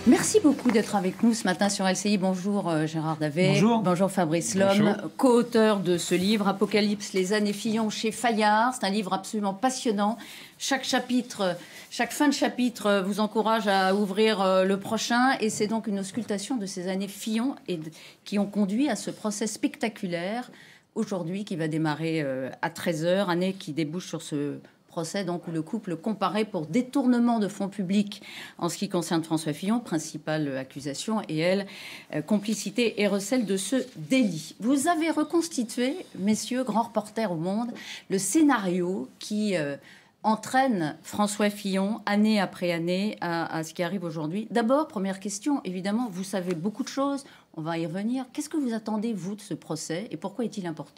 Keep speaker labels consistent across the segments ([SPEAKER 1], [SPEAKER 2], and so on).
[SPEAKER 1] Merci beaucoup d'être avec nous ce matin sur LCI. Bonjour Gérard Davet.
[SPEAKER 2] Bonjour.
[SPEAKER 1] Bonjour Fabrice Lhomme, co-auteur de ce livre Apocalypse, les années Fillon chez Fayard. C'est un livre absolument passionnant. Chaque fin de chapitre vous encourage à ouvrir le prochain. Et c'est donc une auscultation de ces années Fillon qui ont conduit à ce procès spectaculaire aujourd'hui qui va démarrer à 13h, année qui débouche sur ce procès donc, où le couple comparé pour détournement de fonds publics en ce qui concerne François Fillon, principale accusation, et elle, complicité et recel de ce délit. Vous avez reconstitué, messieurs, grands reporters au monde, le scénario qui entraîne François Fillon année après année à ce qui arrive aujourd'hui. D'abord, première question, évidemment, vous savez beaucoup de choses, on va y revenir. Qu'est-ce que vous attendez, vous, de ce procès et pourquoi est-il important ?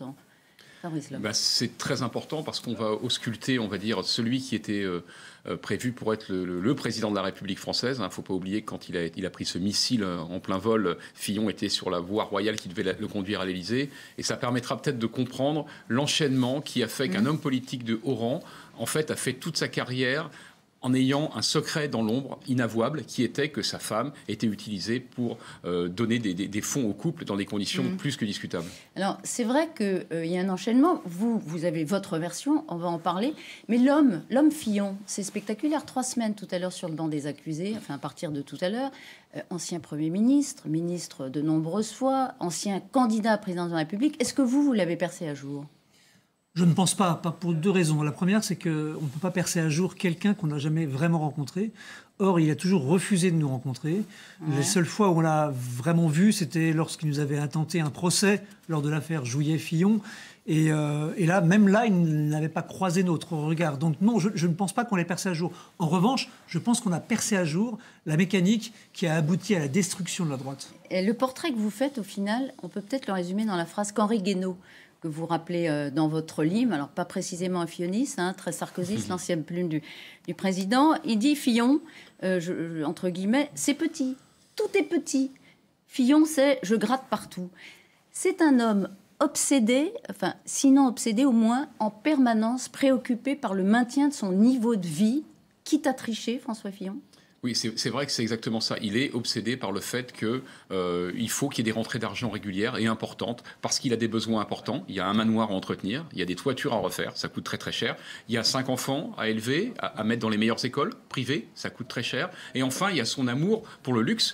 [SPEAKER 3] C'est très important parce qu'on va ausculter, on va dire, celui qui était prévu pour être le président de la République française. Il ne faut pas oublier que quand il a pris ce missile en plein vol, Fillon était sur la voie royale qui devait le conduire à l'Élysée. Et ça permettra peut-être de comprendre l'enchaînement qui a fait qu'un homme politique de haut rang, en fait, a fait toute sa carrière en ayant un secret dans l'ombre inavouable qui était que sa femme était utilisée pour donner des fonds au couple dans des conditions plus que discutables. Alors, c'est vrai qu'il y a un enchaînement. Vous avez votre version, on va en parler. Mais l'homme Fillon, c'est spectaculaire. 3 semaines tout à l'heure sur le banc des accusés, enfin à partir de tout à l'heure. Ancien Premier ministre, ministre de nombreuses fois, ancien candidat à président de la République. Est-ce que vous l'avez percé à jour ?
[SPEAKER 2] Je ne pense pas pour 2 raisons. La première, c'est qu'on ne peut pas percer à jour quelqu'un qu'on n'a jamais vraiment rencontré. Or, il a toujours refusé de nous rencontrer. Ouais. Les seules fois où on l'a vraiment vu, c'était lorsqu'il nous avait intenté un procès lors de l'affaire Jouillet-Fillon. Et là, même là, il n'avait pas croisé notre regard. Donc non, je ne pense pas qu'on l'ait percé à jour. En revanche, je pense qu'on a percé à jour la mécanique qui a abouti à la destruction de la droite.
[SPEAKER 1] Et le portrait que vous faites, au final, on peut peut-être le résumer dans la phrase qu'Henri Guénaud, que vous rappelez dans votre livre, alors pas précisément un filloniste, très sarkozyste, l'ancienne plume du président. Il dit Fillon, entre guillemets, c'est petit, tout est petit. Fillon, c'est je gratte partout. C'est un homme obsédé, enfin sinon obsédé, au moins en permanence préoccupé par le maintien de son niveau de vie, quitte à tricher, François Fillon.
[SPEAKER 3] Oui, c'est vrai que c'est exactement ça. Il est obsédé par le fait qu'il faut qu'il y ait des rentrées d'argent régulières et importantes parce qu'il a des besoins importants. Il y a un manoir à entretenir, il y a des toitures à refaire, ça coûte très très cher. Il y a 5 enfants à élever, à mettre dans les meilleures écoles privées, ça coûte très cher. Et enfin, il y a son amour pour le luxe,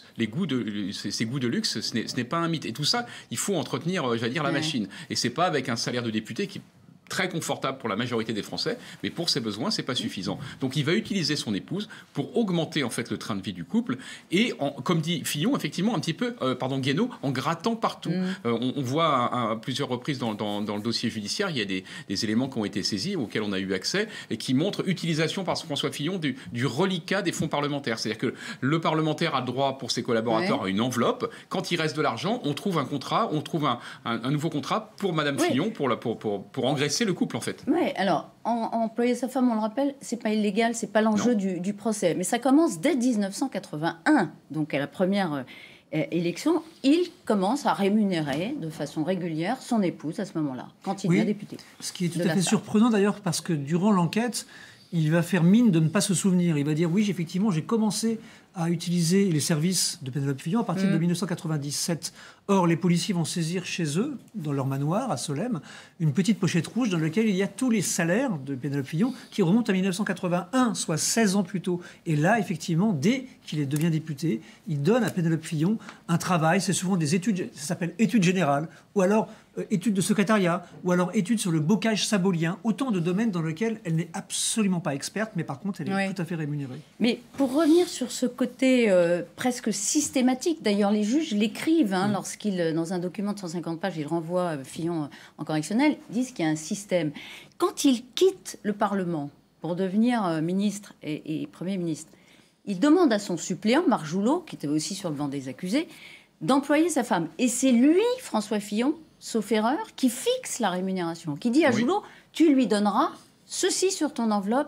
[SPEAKER 3] ses goûts de luxe, ce n'est pas un mythe. Et tout ça, il faut entretenir, j'allais dire, la machine. Et c'est pas avec un salaire de député qui très confortable pour la majorité des Français, mais pour ses besoins, c'est pas suffisant. Donc il va utiliser son épouse pour augmenter en fait le train de vie du couple et, comme dit Fillon, effectivement un petit peu, Guénaud, en grattant partout. On voit à plusieurs reprises dans le dossier judiciaire, il y a des éléments qui ont été saisis, auxquels on a eu accès, et qui montrent utilisation par François Fillon du reliquat des fonds parlementaires. C'est-à-dire que le parlementaire a le droit pour ses collaborateurs à une enveloppe. Quand il reste de l'argent, on trouve un contrat, on trouve un nouveau contrat pour Madame Fillon pour engraisser le couple en fait.
[SPEAKER 1] Oui, alors employer sa femme, on le rappelle, c'est pas illégal, c'est pas l'enjeu du procès, mais ça commence dès 1981, donc à la première élection, il commence à rémunérer de façon régulière son épouse à ce moment-là, quand il devient député.
[SPEAKER 2] Ce qui est tout à fait surprenant d'ailleurs, parce que durant l'enquête, il va faire mine de ne pas se souvenir. Il va dire oui, effectivement, j'ai commencé à utiliser les services de Pénélope Fillon à partir de 1997. Or, les policiers vont saisir chez eux, dans leur manoir à Solesmes, une petite pochette rouge dans laquelle il y a tous les salaires de Pénélope Fillon qui remontent à 1981, soit 16 ans plus tôt. Et là, effectivement, dès qu'il devient député, il donne à Pénélope Fillon un travail. C'est souvent des études, ça s'appelle études générales, ou alors études de secrétariat, ou alors études sur le bocage sabolien. Autant de domaines dans lesquels elle n'est absolument pas experte, mais par contre, elle est tout à fait rémunérée.
[SPEAKER 1] Mais pour revenir sur ce côté presque systématique, d'ailleurs les juges l'écrivent dans un document de 150 pages, il renvoie Fillon en correctionnel, disent qu'il y a un système. Quand il quitte le Parlement pour devenir ministre et Premier ministre, il demande à son suppléant, Marc Joulot, qui était aussi sur le banc des accusés, d'employer sa femme. Et c'est lui, François Fillon, sauf erreur, qui fixe la rémunération, qui dit à Joulot, tu lui donneras ceci sur ton enveloppe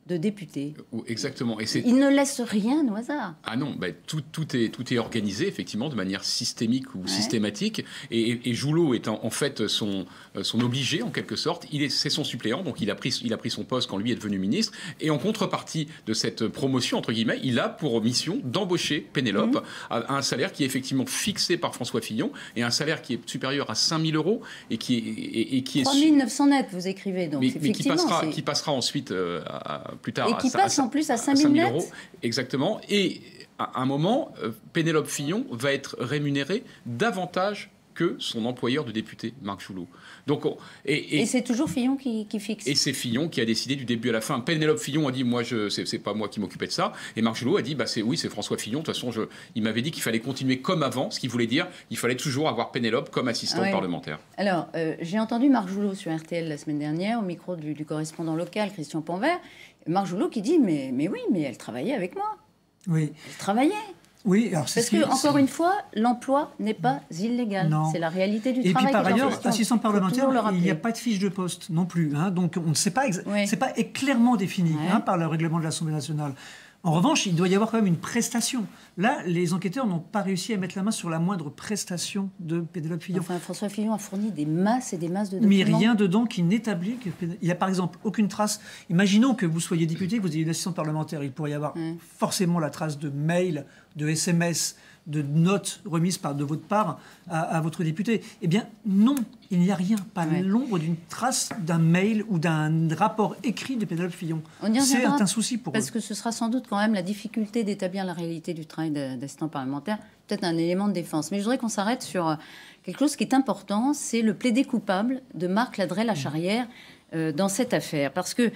[SPEAKER 1] de députés.
[SPEAKER 3] Exactement. Et
[SPEAKER 1] il ne laisse rien au hasard.
[SPEAKER 3] Ah non, tout est organisé effectivement de manière systémique ou systématique. Et Joulot est en fait son obligé en quelque sorte. C'est son suppléant, donc il a pris son poste quand lui est devenu ministre. Et en contrepartie de cette promotion entre guillemets, il a pour mission d'embaucher Pénélope à un salaire qui est effectivement fixé par François Fillon et un salaire qui est supérieur à 5 000 € et qui est
[SPEAKER 1] 3 900 net, vous écrivez donc.
[SPEAKER 3] Mais qui passera ensuite plus tard.
[SPEAKER 1] Et qui passe en plus à 5 000
[SPEAKER 3] €. Exactement. Et à un moment, Pénélope Fillon va être rémunérée davantage que son employeur de député, Marc Joulot. Donc,
[SPEAKER 1] et c'est toujours Fillon qui fixe.
[SPEAKER 3] Et c'est Fillon qui a décidé du début à la fin. Pénélope Fillon a dit, moi, c'est pas moi qui m'occupais de ça. Et Marc Joulot a dit, c'est François Fillon. De toute façon, il m'avait dit qu'il fallait continuer comme avant, ce qui voulait dire qu'il fallait toujours avoir Pénélope comme assistante parlementaire.
[SPEAKER 1] Alors, j'ai entendu Marc Joulot sur RTL la semaine dernière, au micro du correspondant local, Christian Panvert. Marc Joulot qui dit, mais oui, mais elle travaillait avec moi.
[SPEAKER 2] Oui.
[SPEAKER 1] Elle travaillait.
[SPEAKER 2] Oui, alors
[SPEAKER 1] parce que, encore une fois, l'emploi n'est pas illégal. C'est la réalité du travail.
[SPEAKER 2] Et puis par ailleurs, assistant parlementaire, il n'y a pas de fiche de poste non plus. Donc on ne sait pas, c'est pas clairement défini par le règlement de l'Assemblée nationale. En revanche, il doit y avoir quand même une prestation. Là, les enquêteurs n'ont pas réussi à mettre la main sur la moindre prestation de Pénélope Fillon.
[SPEAKER 1] Enfin, François Fillon a fourni des masses et des masses de documents.
[SPEAKER 2] Mais rien dedans qui n'établit que... Il n'y a par exemple aucune trace. Imaginons que vous soyez député, que vous ayez une assistante parlementaire. Il pourrait y avoir forcément la trace de mails, de SMS, de notes remises de votre part à votre député. Eh bien, non, il n'y a rien, pas l'ombre d'une trace d'un mail ou d'un rapport écrit de Pénélope Fillon. C'est un souci pour eux.
[SPEAKER 1] Parce que ce sera sans doute quand même la difficulté d'établir la réalité du travail d'assistant parlementaire, peut-être un élément de défense. Mais je voudrais qu'on s'arrête sur quelque chose qui est important, c'est le plaidé coupable de Marc Ladreit-Lacharrière dans cette affaire. Parce que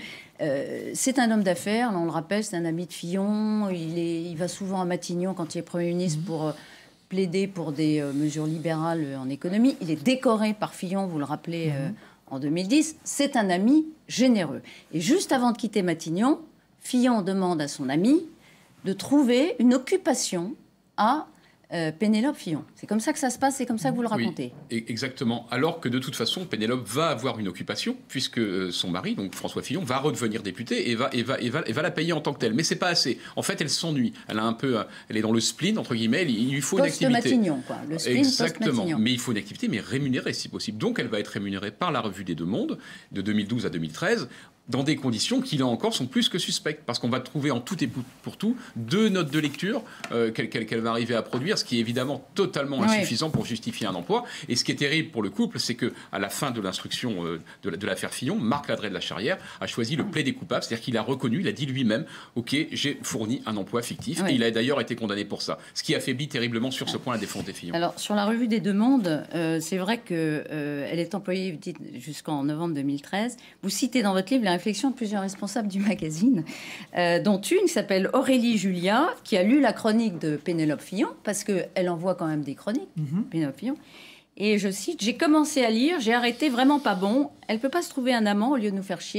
[SPEAKER 1] c'est un homme d'affaires, on le rappelle, c'est un ami de Fillon, il va souvent à Matignon quand il est Premier ministre pour plaider pour des mesures libérales en économie. Il est décoré par Fillon, vous le rappelez, en 2010. C'est un ami généreux. Et juste avant de quitter Matignon, Fillon demande à son ami de trouver une occupation à Pénélope Fillon. C'est comme ça que ça se passe, c'est comme ça que vous le racontez.
[SPEAKER 3] Oui, exactement. Alors que de toute façon, Pénélope va avoir une occupation, puisque son mari, donc François Fillon, va redevenir député et va la payer en tant que telle. Mais c'est pas assez. En fait, elle s'ennuie. Elle est dans le spleen, entre guillemets. Il lui faut une activité.
[SPEAKER 1] Post-Matignon, quoi. Le spleen
[SPEAKER 3] exactement. Mais il faut une activité, mais rémunérée si possible. Donc elle va être rémunérée par la Revue des Deux Mondes, de 2012 à 2013, dans des conditions qui, là encore, sont plus que suspectes. Parce qu'on va trouver en tout et pour tout 2 notes de lecture qu'elle va arriver à produire, ce qui est évidemment totalement insuffisant pour justifier un emploi. Et ce qui est terrible pour le couple, c'est qu'à la fin de l'instruction de l'affaire Fillon, Marc Ladreit-Lacharrière a choisi le plaidé coupable, c'est-à-dire qu'il a reconnu, il a dit lui-même, « Ok, j'ai fourni un emploi fictif ». Et il a d'ailleurs été condamné pour ça. Ce qui affaiblit terriblement sur ce point la défense des Fillon.
[SPEAKER 1] Alors, sur la Revue des Deux Mondes, c'est vrai qu'elle est employée jusqu'en novembre 2013. Vous citez dans votre livre la réflexion de plusieurs responsables du magazine, dont une qui s'appelle Aurélie Julia, qui a lu la chronique de Pénélope Fillon, parce qu'elle envoie quand même des chroniques, Pénélope Fillon. Et je cite, « J'ai commencé à lire, j'ai arrêté, vraiment pas bon. Elle peut pas se trouver un amant au lieu de nous faire chier. »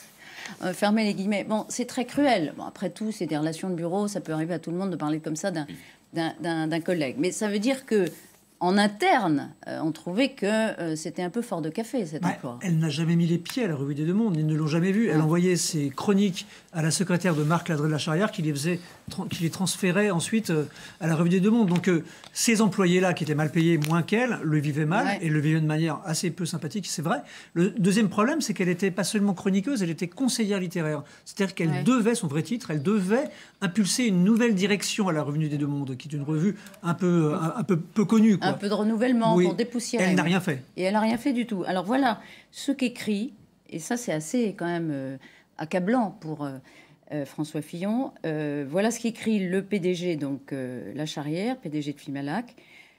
[SPEAKER 1] Fermez les guillemets. Bon, c'est très cruel. Bon, après tout, c'est des relations de bureau, ça peut arriver à tout le monde de parler comme ça d'un collègue. Mais ça veut dire que en interne, on trouvait que c'était un peu fort de café, cet emploi.
[SPEAKER 2] Elle n'a jamais mis les pieds à la Revue des Deux Mondes, ils ne l'ont jamais vu. Elle envoyait ses chroniques à la secrétaire de Marc Ladreit-Lacharrière qui les transférait ensuite à la Revue des Deux Mondes. Donc ces employés-là, qui étaient mal payés moins qu'elle, le vivaient mal, et le vivaient de manière assez peu sympathique, c'est vrai. Le deuxième problème, c'est qu'elle n'était pas seulement chroniqueuse, elle était conseillère littéraire. C'est-à-dire qu'elle devait, son vrai titre, elle devait impulser une nouvelle direction à la Revue des Deux Mondes, qui est une revue un peu connue, quoi.
[SPEAKER 1] Un peu de renouvellement pour dépoussiérer.
[SPEAKER 2] Elle n'a rien fait.
[SPEAKER 1] Et elle n'a rien fait du tout. Alors voilà, ce qu'écrit, et ça c'est assez quand même accablant pour François Fillon, voilà ce qu'écrit le PDG, donc Lacharrière, PDG de Fimalac.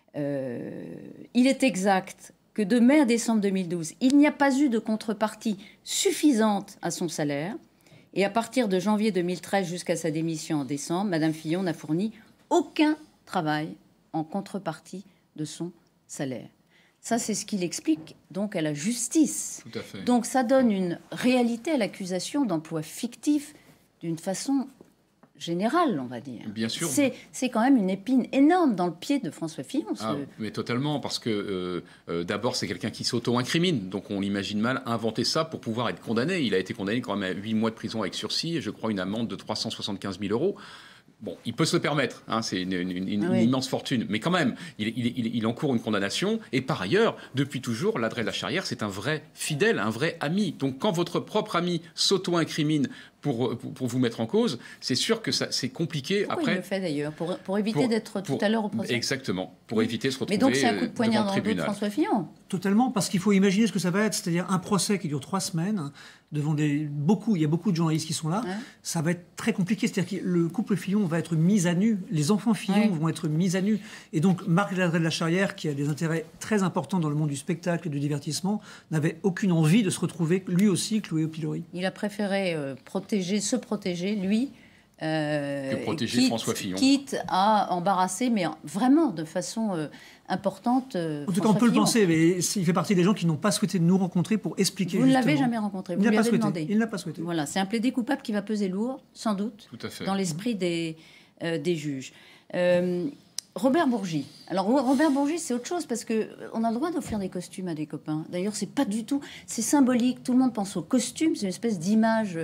[SPEAKER 1] Il est exact que de mai à décembre 2012, il n'y a pas eu de contrepartie suffisante à son salaire. Et à partir de janvier 2013 jusqu'à sa démission en décembre, Madame Fillon n'a fourni aucun travail en contrepartie de son salaire. Ça, c'est ce qu'il explique donc à la justice.
[SPEAKER 3] Tout à fait.
[SPEAKER 1] Donc ça donne une réalité à l'accusation d'emploi fictif d'une façon général, on va dire.
[SPEAKER 3] Bien sûr.
[SPEAKER 1] C'est quand même une épine énorme dans le pied de François Fillon.
[SPEAKER 3] Mais totalement, parce que d'abord, c'est quelqu'un qui s'auto-incrimine. Donc on l'imagine mal inventer ça pour pouvoir être condamné. Il a été condamné quand même à 8 mois de prison avec sursis et je crois une amende de 375 000 €. Bon, il peut se le permettre, hein, c'est une immense fortune, mais quand même, il encourt une condamnation. Et par ailleurs, depuis toujours, l'Adrien de la Charrière, c'est un vrai fidèle, un vrai ami. Donc quand votre propre ami s'auto-incrimine pour vous mettre en cause, c'est sûr que c'est compliqué.
[SPEAKER 1] Pourquoi
[SPEAKER 3] après.
[SPEAKER 1] Il le fait d'ailleurs pour éviter d'être tout à l'heure au procès.
[SPEAKER 3] Exactement, pour éviter de se retrouver
[SPEAKER 1] Mais donc c'est un coup de poignard
[SPEAKER 3] devant le
[SPEAKER 1] dans le dos de
[SPEAKER 3] tribunal.
[SPEAKER 1] François Fillon.
[SPEAKER 2] Totalement, parce qu'il faut imaginer ce que ça va être, c'est-à-dire un procès qui dure 3 semaines, devant il y a beaucoup de journalistes qui sont là, ça va être très compliqué, c'est-à-dire que le couple Fillon va être mis à nu, les enfants Fillon vont être mis à nu, et donc Marc Ladreit de la Charrière, qui a des intérêts très importants dans le monde du spectacle et du divertissement, n'avait aucune envie de se retrouver lui aussi cloué au pilori.
[SPEAKER 1] Il a préféré se protéger, lui,
[SPEAKER 3] que protéger François Fillon.
[SPEAKER 1] Quitte à embarrasser, mais vraiment de façon importante.
[SPEAKER 2] En tout cas, on peut le penser, mais il fait partie des gens qui n'ont pas souhaité nous rencontrer pour expliquer.
[SPEAKER 1] Vous ne l'avez jamais rencontré, vous lui avez demandé.
[SPEAKER 2] Il n'a pas souhaité.
[SPEAKER 1] Voilà, c'est un plaidé coupable qui va peser lourd, sans doute, dans l'esprit des juges. Robert Bourgi. Alors Robert Bourgi, c'est autre chose parce que on a le droit d'offrir des costumes à des copains. D'ailleurs, c'est pas du tout, c'est symbolique. Tout le monde pense aux costumes, c'est une espèce d'image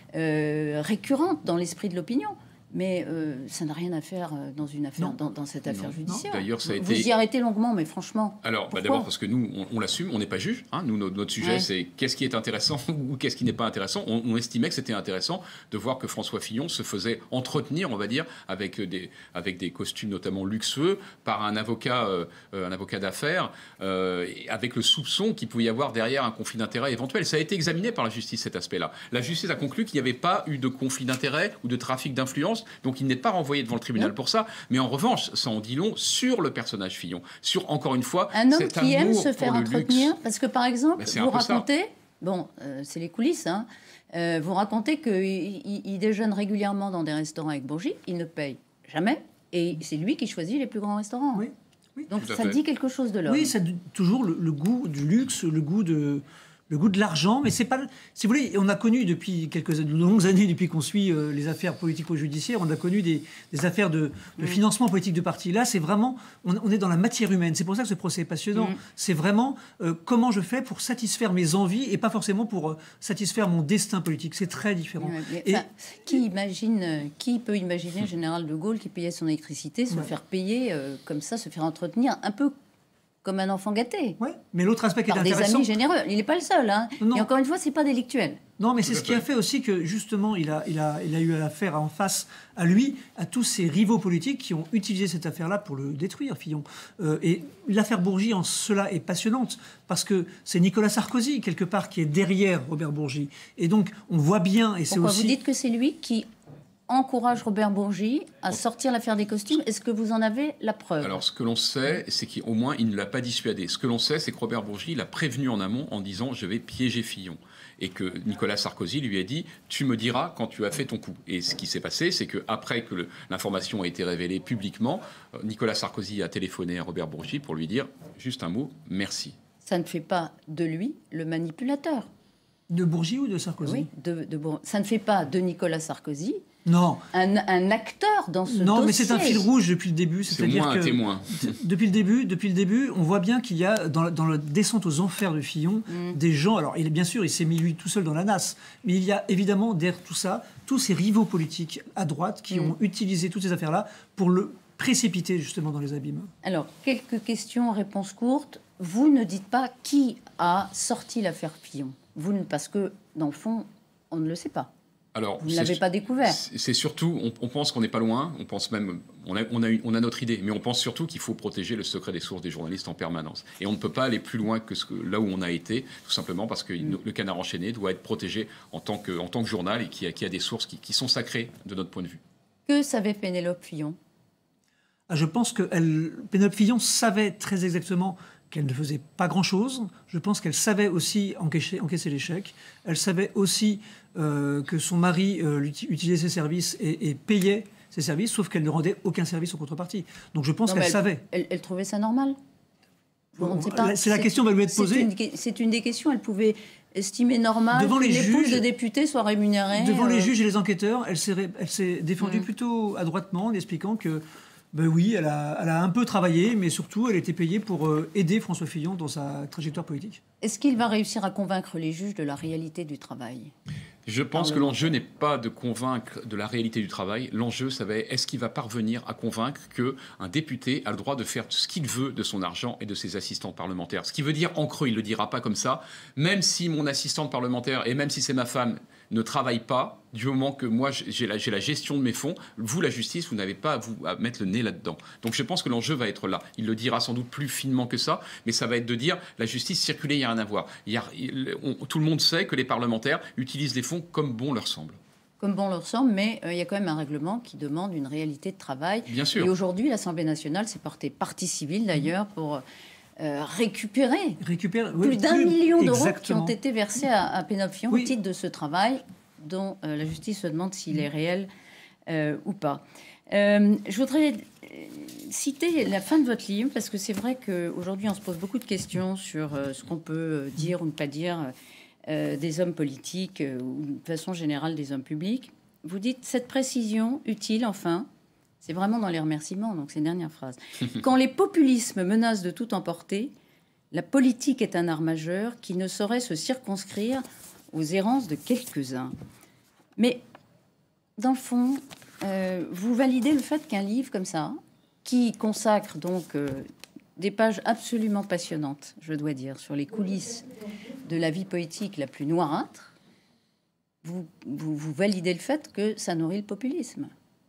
[SPEAKER 1] récurrente dans l'esprit de l'opinion. Mais ça n'a rien à faire dans une affaire, dans cette affaire judiciaire.
[SPEAKER 3] D'ailleurs, ça a
[SPEAKER 1] Vous
[SPEAKER 3] été...
[SPEAKER 1] y arrêtez longuement, mais franchement.
[SPEAKER 3] Alors, d'abord parce que nous, on l'assume, on n'est pas juge. Hein, nous, notre sujet, c'est qu'est-ce qui est intéressant ou qu'est-ce qui n'est pas intéressant. On estimait que c'était intéressant de voir que François Fillon se faisait entretenir, on va dire, avec des costumes notamment luxueux par un avocat d'affaires, avec le soupçon qu'il pouvait y avoir derrière un conflit d'intérêts éventuel. Ça a été examiné par la justice, cet aspect-là. La justice a conclu qu'il n'y avait pas eu de conflit d'intérêts ou de trafic d'influence. Donc il n'est pas renvoyé devant le tribunal pour ça. Mais en revanche, ça en dit long sur le personnage Fillon. Sur, encore une fois,
[SPEAKER 1] un homme qui aime se faire entretenir. Parce que, par exemple, vous racontez... Bon, c'est les coulisses, hein. Vous racontez qu'il déjeune régulièrement dans des restaurants avec Bourgi. Il ne paye jamais. Et c'est lui qui choisit les plus grands restaurants.
[SPEAKER 2] Oui.
[SPEAKER 1] Donc ça dit quelque chose de l'homme.
[SPEAKER 2] Oui, ça dit toujours le goût du luxe, le goût de l'argent, mais c'est pas... Si vous voulez, on a connu depuis de longues années, depuis qu'on suit les affaires politico-judiciaires, on a connu des affaires de financement politique de partis. Là, c'est vraiment... On est dans la matière humaine. C'est pour ça que ce procès est passionnant. C'est vraiment comment je fais pour satisfaire mes envies et pas forcément pour satisfaire mon destin politique. C'est très différent.
[SPEAKER 1] Qui peut imaginer le général de Gaulle qui payait son électricité, se faire payer comme ça, se faire entretenir un peu comme un enfant gâté.
[SPEAKER 2] Oui, mais l'autre aspect qui est intéressant...
[SPEAKER 1] des amis généreux. Il n'est pas le seul. Hein. Et encore une fois, ce n'est pas délictuel.
[SPEAKER 2] Non, mais c'est ce qui a fait aussi que, justement, il a eu affaire en face à lui, à tous ses rivaux politiques qui ont utilisé cette affaire-là pour le détruire, Fillon. Et l'affaire Bourgi, en cela, est passionnante, parce que c'est Nicolas Sarkozy, quelque part, qui est derrière Robert Bourgi. Et donc, on voit bien... Et
[SPEAKER 1] Pourquoi vous dites que c'est lui qui encourage Robert Bourgi à sortir l'affaire des costumes? Est-ce que vous en avez la preuve?
[SPEAKER 3] Alors, ce que l'on sait, c'est qu'au moins, il ne l'a pas dissuadé. Ce que l'on sait, c'est que Robert Bourgi l'a prévenu en amont en disant « je vais piéger Fillon ». Et que Nicolas Sarkozy lui a dit « tu me diras quand tu as fait ton coup ». Et ce qui s'est passé, c'est qu'après que l'information a été révélée publiquement, Nicolas Sarkozy a téléphoné à Robert Bourgi pour lui dire juste un mot « merci ».
[SPEAKER 1] Ça ne fait pas de lui le manipulateur.
[SPEAKER 2] De Bourgi ou de Sarkozy?
[SPEAKER 1] Oui, ça ne fait pas de Nicolas Sarkozy
[SPEAKER 2] non.
[SPEAKER 1] Un acteur dans ce dossier.
[SPEAKER 2] Non, mais c'est un fil rouge depuis le début.
[SPEAKER 3] C'est au moins un témoin.
[SPEAKER 2] Depuis le début, on voit bien qu'il y a, dans la descente aux enfers de Fillon, des gens... Alors, bien sûr, il s'est mis lui tout seul dans la nasse, mais il y a évidemment derrière tout ça, tous ces rivaux politiques à droite qui ont utilisé toutes ces affaires-là pour le précipiter justement dans les abîmes. Alors,
[SPEAKER 1] quelques questions, réponses courtes. Vous ne dites pas qui a sorti l'affaire Fillon. Parce que, dans le fond, on ne le sait pas.
[SPEAKER 3] Alors,
[SPEAKER 1] vous ne l'avez pas découvert.
[SPEAKER 3] C'est surtout, on pense qu'on n'est pas loin, on pense même, on a notre idée, mais on pense surtout qu'il faut protéger le secret des sources des journalistes en permanence. Et on ne peut pas aller plus loin que là où on a été, tout simplement parce que le Canard enchaîné doit être protégé en tant que journal et qui a des sources qui sont sacrées de notre point de vue.
[SPEAKER 1] Que savait Pénélope Fillon?
[SPEAKER 2] Je pense que Pénélope Fillon savait très exactement qu'elle ne faisait pas grand-chose. Je pense qu'elle savait aussi encaisser l'échec. Elle savait aussi que son mari utilisait ses services et payait ses services, sauf qu'elle ne rendait aucun service en contrepartie. Donc je pense qu'elle savait.
[SPEAKER 1] Elle trouvait ça normal?
[SPEAKER 2] C'est la question qui va lui être posée.
[SPEAKER 1] C'est une des questions. Elle pouvait estimé normal qu'une épouse de député soit rémunérée
[SPEAKER 2] devant les juges et les enquêteurs, elle s'est défendue plutôt adroitement en expliquant que ben oui, elle a un peu travaillé, mais surtout elle était payée pour aider François Fillon dans sa trajectoire politique.
[SPEAKER 1] Est-ce qu'il va réussir à convaincre les juges de la réalité du travail ?
[SPEAKER 3] Je pense que l'enjeu n'est pas de convaincre de la réalité du travail. L'enjeu, ça va être est-ce qu'il va parvenir à convaincre qu'un député a le droit de faire ce qu'il veut de son argent et de ses assistants parlementaires. Ce qui veut dire, en creux, il ne le dira pas comme ça, même si mon assistante parlementaire et même si c'est ma femme ne travaille pas, du moment que moi j'ai la gestion de mes fonds, vous, la justice, vous n'avez pas à mettre le nez là-dedans. Donc je pense que l'enjeu va être là. Il le dira sans doute plus finement que ça, mais ça va être de dire la justice circulée, il n'y a rien à voir. Tout le monde sait que les parlementaires utilisent les fonds comme bon leur semble.
[SPEAKER 1] Comme bon leur semble, mais il y a quand même un règlement qui demande une réalité de travail.
[SPEAKER 3] Bien sûr.
[SPEAKER 1] Et aujourd'hui, l'Assemblée nationale s'est portée partie civile d'ailleurs pour récupérer plus d'1 million d'euros qui ont été versés à Pénélope Fillon au titre de ce travail dont la justice se demande s'il est réel ou pas. Je voudrais citer la fin de votre livre parce que c'est vrai qu'aujourd'hui on se pose beaucoup de questions sur ce qu'on peut dire ou ne pas dire des hommes politiques ou de façon générale des hommes publics. Vous dites cette précision utile enfin. C'est vraiment dans les remerciements, donc c'est une dernière phrase. Quand les populismes menacent de tout emporter, la politique est un art majeur qui ne saurait se circonscrire aux errances de quelques-uns. Mais, dans le fond, vous validez le fait qu'un livre comme ça, qui consacre donc des pages absolument passionnantes, je dois dire, sur les coulisses de la vie politique la plus noirâtre, vous validez le fait que ça nourrit le populisme.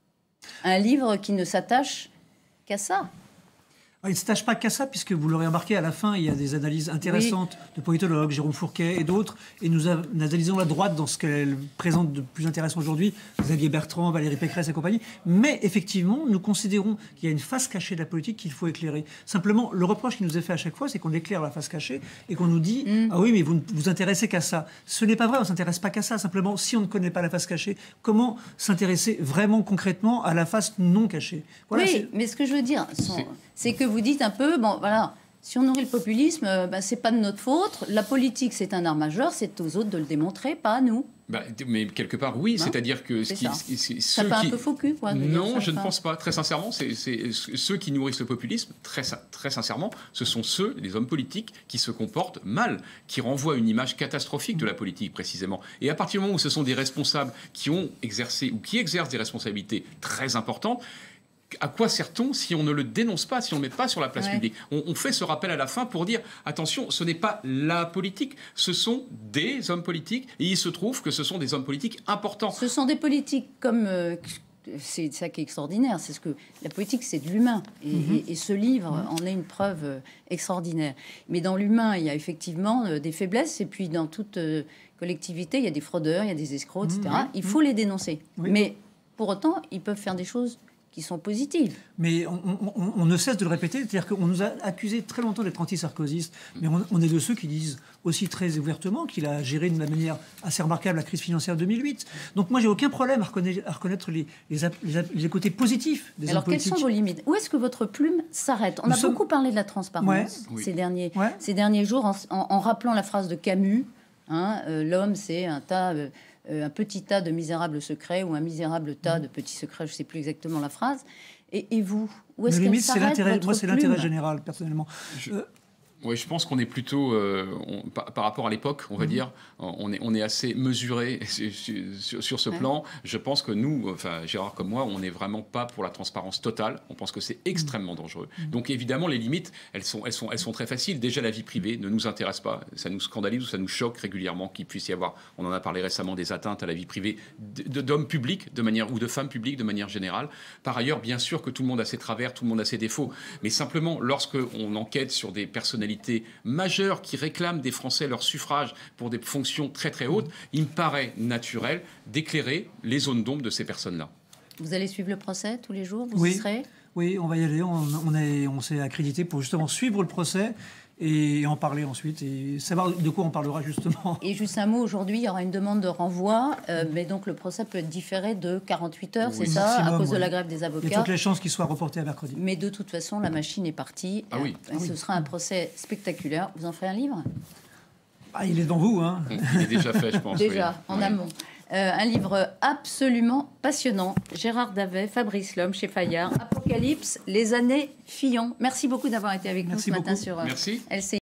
[SPEAKER 1] Un livre qui ne s'attache qu'à ça.
[SPEAKER 2] Il ne s'attache pas qu'à ça, puisque vous l'aurez remarqué, à la fin, il y a des analyses intéressantes de politologues, Jérôme Fourquet et d'autres, et nous analysons la droite dans ce qu'elle présente de plus intéressant aujourd'hui, Xavier Bertrand, Valérie Pécresse et compagnie. Mais effectivement, nous considérons qu'il y a une face cachée de la politique qu'il faut éclairer. Simplement, le reproche qui nous est fait à chaque fois, c'est qu'on éclaire la face cachée et qu'on nous dit « Ah oui, mais vous ne vous intéressez qu'à ça ». Ce n'est pas vrai, on ne s'intéresse pas qu'à ça. Simplement, si on ne connaît pas la face cachée, comment s'intéresser vraiment concrètement à la face non cachée ? Voilà,
[SPEAKER 1] oui, mais ce que je veux dire, c'est que vous dites un peu, bon voilà, si on nourrit le populisme, c'est pas de notre faute. La politique, c'est un art majeur, c'est aux autres de le démontrer, pas à nous.
[SPEAKER 3] Mais quelque part, oui, c'est-à-dire que
[SPEAKER 1] ça fait un peu faux cul, quoi.
[SPEAKER 3] Non, je ne pense pas. Très sincèrement, c'est ceux qui nourrissent le populisme, très sincèrement, ce sont ceux, les hommes politiques, qui se comportent mal, qui renvoient une image catastrophique de la politique, précisément. Et à partir du moment où ce sont des responsables qui ont exercé ou qui exercent des responsabilités très importantes, à quoi sert-on si on ne le dénonce pas, si on ne le met pas sur la place publique ? On fait ce rappel à la fin pour dire, attention, ce n'est pas la politique, ce sont des hommes politiques, et il se trouve que ce sont des hommes politiques importants.
[SPEAKER 1] Ce sont des politiques comme... c'est ça qui est extraordinaire, c'est ce que la politique, c'est de l'humain. Et ce livre en est une preuve extraordinaire. Mais dans l'humain, il y a effectivement des faiblesses, et puis dans toute collectivité, il y a des fraudeurs, il y a des escrocs, etc. Il faut les dénoncer. Mais pour autant, ils peuvent faire des choses qui sont positives.
[SPEAKER 2] Mais on ne cesse de le répéter, c'est-à-dire qu'on nous a accusés très longtemps d'être anti-sarkozystes, mais on est de ceux qui disent aussi très ouvertement qu'il a géré de manière assez remarquable la crise financière de 2008. Donc moi, j'ai aucun problème à reconnaître les côtés positifs des hommes politiques.
[SPEAKER 1] Alors, quelles sont vos limites ? Où est-ce que votre plume s'arrête ? On a beaucoup parlé de la transparence ces derniers jours, en rappelant la phrase de Camus, l'homme, c'est un petit tas de misérables secrets ou un misérable tas de petits secrets, je ne sais plus exactement la phrase. Et vous, où est-ce qu'elle s'arrête, votre plume ?
[SPEAKER 2] Moi, c'est l'intérêt général, personnellement.
[SPEAKER 3] Oui, je pense qu'on est plutôt, par rapport à l'époque, on va dire, on est assez mesuré sur ce plan. Je pense que nous, enfin Gérard comme moi, on n'est vraiment pas pour la transparence totale. On pense que c'est extrêmement dangereux. Donc évidemment, les limites, elles sont très faciles. Déjà, la vie privée ne nous intéresse pas. Ça nous scandalise ou ça nous choque régulièrement qu'il puisse y avoir, on en a parlé récemment, des atteintes à la vie privée d'hommes publics de manière, ou de femmes publiques de manière générale. Par ailleurs, bien sûr que tout le monde a ses travers, tout le monde a ses défauts. Mais simplement, lorsqu'on enquête sur des personnalités majeures qui réclament des Français leur suffrage pour des fonctions très très hautes, il me paraît naturel d'éclairer les zones d'ombre de ces personnes-là.
[SPEAKER 1] Vous allez suivre le procès tous les jours ? Vous y serez ?
[SPEAKER 2] Oui, on va y aller. On s'est accrédité pour justement suivre le procès et en parler ensuite et savoir de quoi on parlera justement.
[SPEAKER 1] Et juste un mot, aujourd'hui, il y aura une demande de renvoi, mais donc le procès peut être différé de 48 heures, c'est ça, maximum, à cause de la grève des avocats.
[SPEAKER 2] Il y a toutes les chances qu'il soit reporté à mercredi.
[SPEAKER 1] Mais de toute façon, la machine est partie. Ce sera un procès spectaculaire. Vous en ferez un livre ?
[SPEAKER 2] Ah, il est devant vous, hein.
[SPEAKER 3] Il est déjà fait, je pense.
[SPEAKER 1] Déjà,
[SPEAKER 3] oui.
[SPEAKER 1] en amont. Un livre absolument passionnant. Gérard Davet, Fabrice Lhomme, chez Fayard. Apocalypse, les années Fillon. Merci beaucoup d'avoir été avec nous ce matin sur
[SPEAKER 3] Merci.
[SPEAKER 1] LCI.